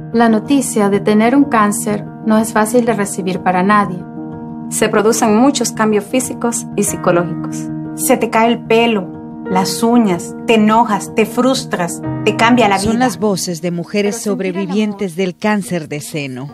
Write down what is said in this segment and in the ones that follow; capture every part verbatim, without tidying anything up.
La noticia de tener un cáncer no es fácil de recibir para nadie. Se producen muchos cambios físicos y psicológicos. Se te cae el pelo, las uñas, te enojas, te frustras, te cambia la vida. Son las voces de mujeres sobrevivientes del cáncer de seno.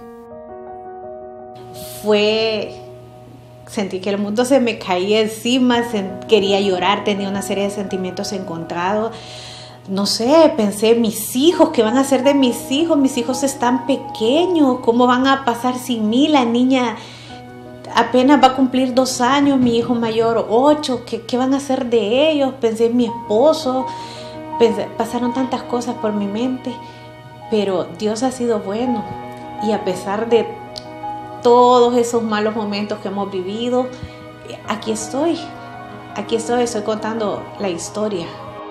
Fue... Sentí que el mundo se me caía encima, quería llorar, tenía una serie de sentimientos encontrados. No sé, pensé, mis hijos, ¿qué van a hacer de mis hijos? Mis hijos están pequeños, ¿cómo van a pasar sin mí? La niña apenas va a cumplir dos años, mi hijo mayor ocho, ¿qué, qué van a hacer de ellos? Pensé en mi esposo, pensé, pasaron tantas cosas por mi mente, pero Dios ha sido bueno y a pesar de todos esos malos momentos que hemos vivido, aquí estoy, aquí estoy, estoy contando la historia.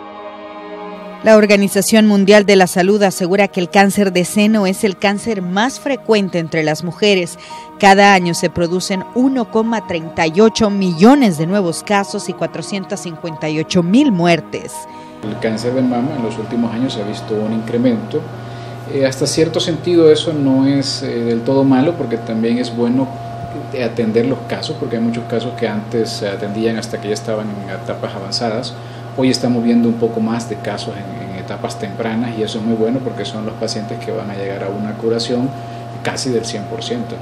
La Organización Mundial de la Salud asegura que el cáncer de seno es el cáncer más frecuente entre las mujeres. Cada año se producen uno coma treinta y ocho millones de nuevos casos y cuatrocientas cincuenta y ocho mil muertes. El cáncer de mama en los últimos años se ha visto un incremento. Eh, hasta cierto sentido eso no es eh, del todo malo, porque también es bueno atender los casos, porque hay muchos casos que antes se atendían hasta que ya estaban en etapas avanzadas. Hoy estamos viendo un poco más de casos en, en etapas tempranas y eso es muy bueno porque son los pacientes que van a llegar a una curación casi del cien por ciento.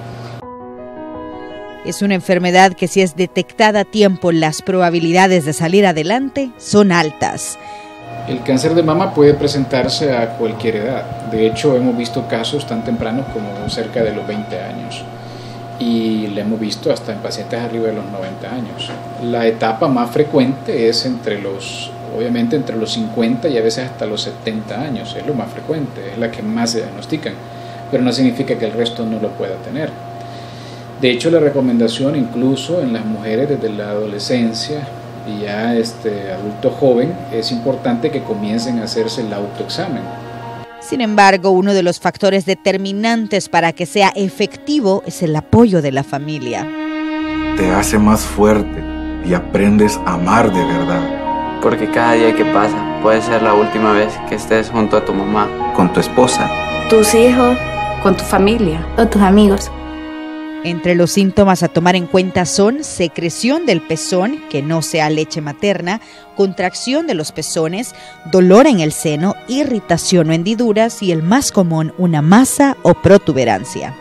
Es una enfermedad que si es detectada a tiempo, las probabilidades de salir adelante son altas. El cáncer de mama puede presentarse a cualquier edad. De hecho, hemos visto casos tan tempranos como cerca de los veinte años. Y lo hemos visto hasta en pacientes arriba de los noventa años. La etapa más frecuente es entre los, obviamente entre los cincuenta y a veces hasta los setenta años, es lo más frecuente, es la que más se diagnostican, pero no significa que el resto no lo pueda tener. De hecho, la recomendación incluso en las mujeres desde la adolescencia y ya este adulto joven, es importante que comiencen a hacerse el autoexamen. Sin embargo, uno de los factores determinantes para que sea efectivo es el apoyo de la familia. Te hace más fuerte y aprendes a amar de verdad. Porque cada día que pasa puede ser la última vez que estés junto a tu mamá, con tu esposa, tus hijos, con tu familia o tus amigos. Entre los síntomas a tomar en cuenta son secreción del pezón, que no sea leche materna, contracción de los pezones, dolor en el seno, irritación o hendiduras y el más común, una masa o protuberancia.